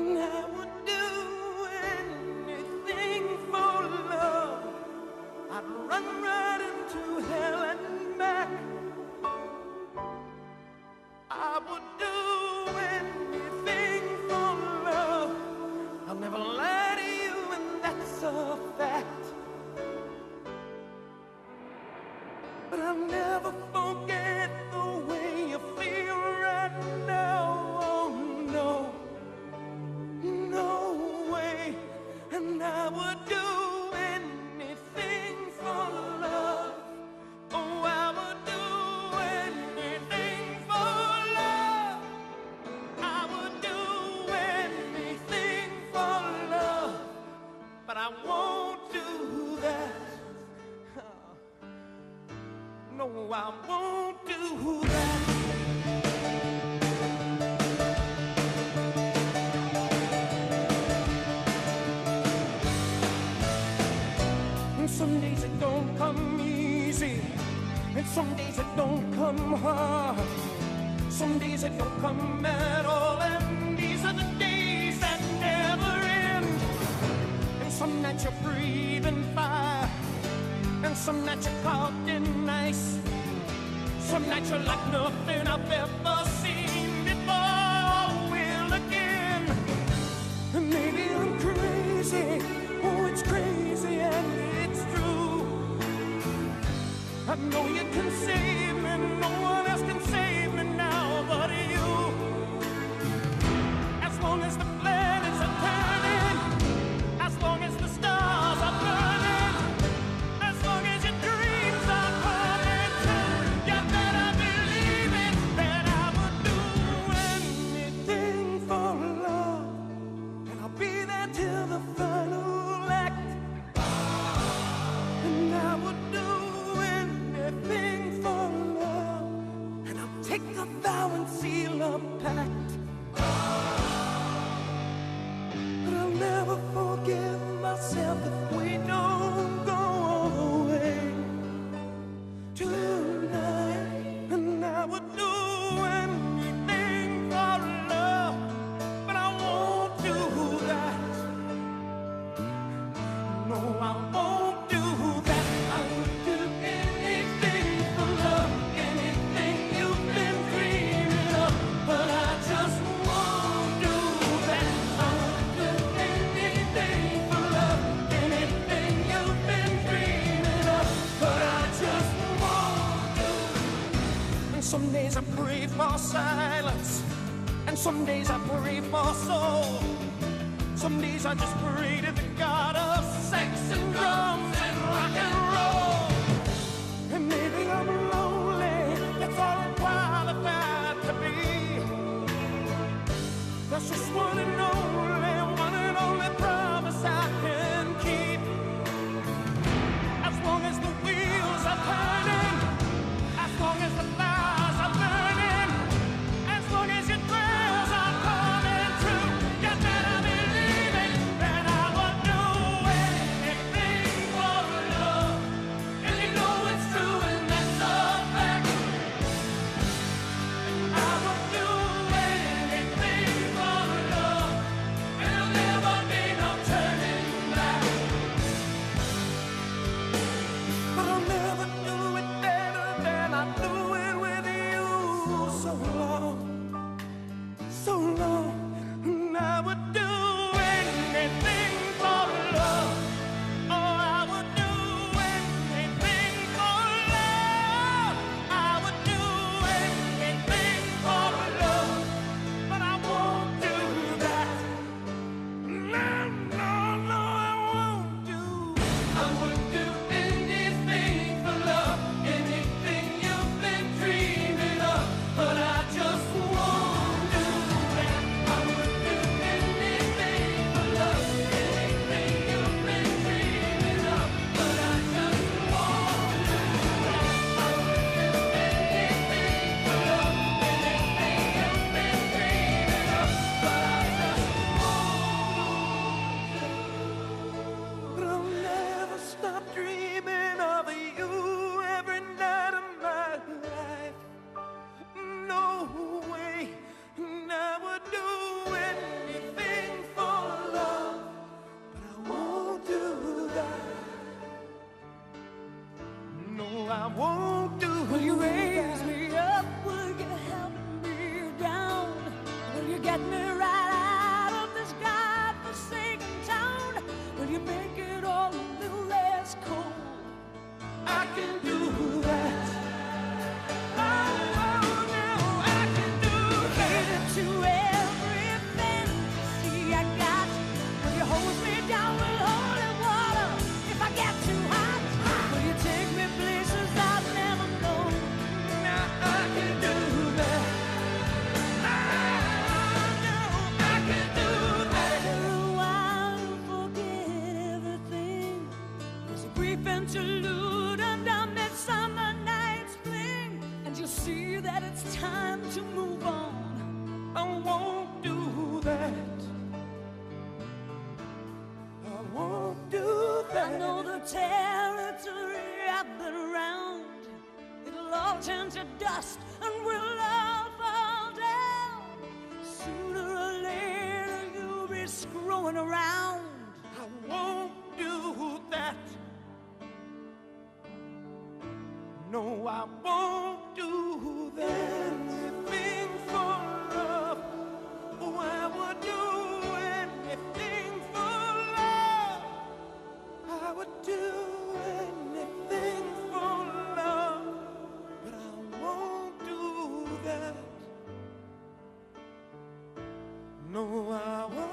and I would do anything for love. I'd run right into hell and back. I would do anything for love. I'll never lie to you, and that's a fact. But I'll never forget the way you feel right now. Oh no, no way. And I would do anything for love. Oh, I would do anything for love. I would do anything for love. But I won't do that. No, I won't do that. And some days it don't come easy, and some days it don't come hard. Some days it don't come at all, and these are the days that never end. And some nights you're breathing fire, and some nights you're caught in ice. Some nights you're like nothing I've ever seen before. Will again. And maybe I'm crazy. Oh, it's crazy and it's true. I know you can save me. No one else can save me now but you. As long as the planets are turning, as long as the stars are burning, as long as your dreams are coming true, you better believe it, that I would do anything for love. And I'll be there till the final act. And I would do anything for love. And I'll take a vow and seal a pact. But I'll never forgive myself if we don't go all the way tonight. And I would do anything for love, but I won't do that. No, I won't do that. I would do anything for love, anything you've been dreaming of, but I just won't do that. I would do anything for love, anything you've been dreaming of, but I just won't do. And some days I pray for silence, and some days I pray for soul. Some days I just pray to the God of sex and drums and rock and roll. And maybe I'm lonely, that's all I'm qualified to be. That's just one and only promise I can keep. As long as the wheels are turning, as long as the fires are burning, as long as your prayers are coming true, you better believe it, that I would do anything for love. And you know it's true, and that's a fact. I would do anything for love. won't do. Will you raise me up? Will you help me down? Will you get me right out of this godforsaken town? Will you make it all a little less cold? I can do that. Oh, no, I can do that. To everything you see I got. Will you hold me down with holy water if I get too hot? Will you take me places I've never known? Now I can do that. Oh, no, I can do that. After a while you forget everything. There's a brief interlude and a midsummer night's fling, and you see that it's time to move on. I won't do that. I won't do that. I know the territory I've been around. It'll all turn to dust and we'll all fall down. Sooner or later you'll be screwing around. I won't do that. No, I won't do that. Anything for love. Oh, I would do anything for love. I would do anything for love. But I won't do that. No, I won't.